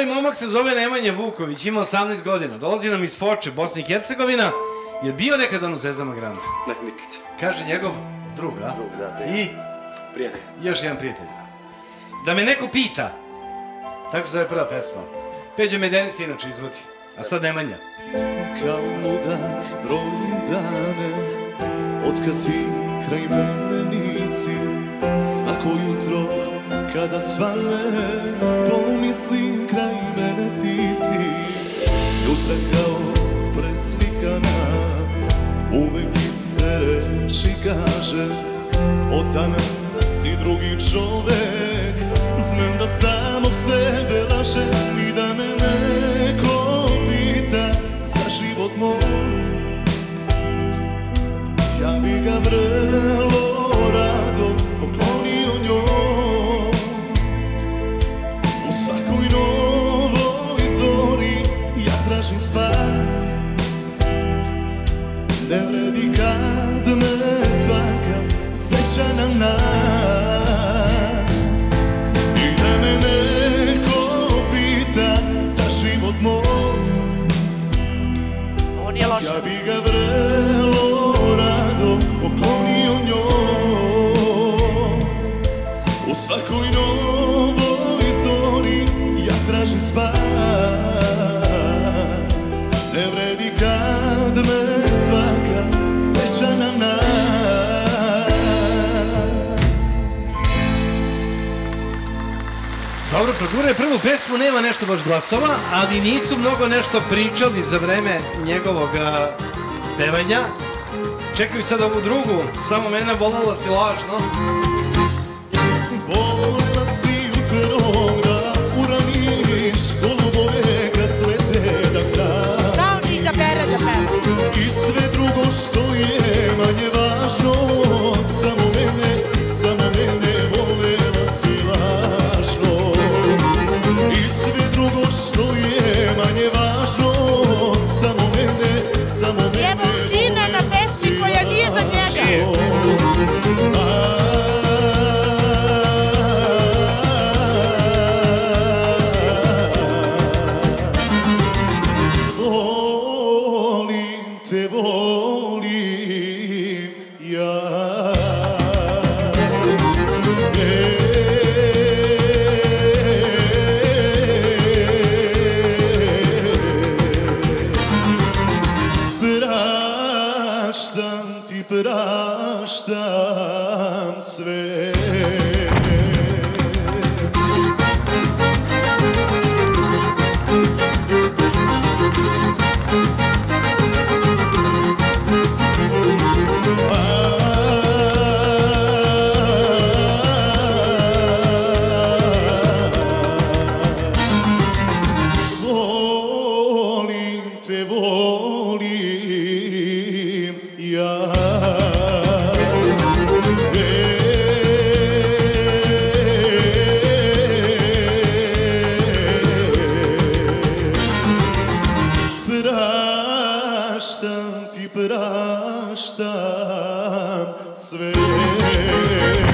Ovaj momak se zove Nemanja Vuković, ima 18 godina, dolazi nam iz Foče, Bosna i Hercegovina. Je bio nekad on u Zvezdama Granda? Ne, nikad. Kaže njegov drug, a? Drug, da, I? Prijatelj. Još jedan prijatelj. Da me neko pita, tako se zove prva pesma. Peđa Medenic inače izvodi, a sad Nemanja. Kao ludak brojim dane, otkad ti kraj mene nisi. Svako jutro kada svane, pomislim kraj mene ti si. Jutra kao preslikana, uvek iste reči kaže. Od danas si drugi čovek, znam da samog sebe lažem. I da me neko pita za život moj, ja bi ga vrlo rado poklonio njoj. U svakoj novoj zori ja tražim spas, ne vredi kad me svaka seća na nas. I da me neko pita za život moj, ja bi ga vrlo rado poklonio njoj. U svakoj novoj zori ja tražim spas, ne vredi kad me svaka seća na nas. Dobro, proguraj prvu pesmu, nema nešto baš glasova, ali nisu mnogo nešto pričali za vreme njegovog pevanja. Čekaju sad ovu drugu, samo mene volela si lažno. Volela si uterom da uraniš golubove kad cvete da kraj. Da on izabere da peva. I sve drugo što je manje važno, samo mene volela si lažno. I sve drugo što je manje važno, samo mene Evo Dina na pesmi koja nije za njega. Volim te, volim ja. Praštam ti, praštam sve. Volim te, volim ja. Praštam ti, praštam sve.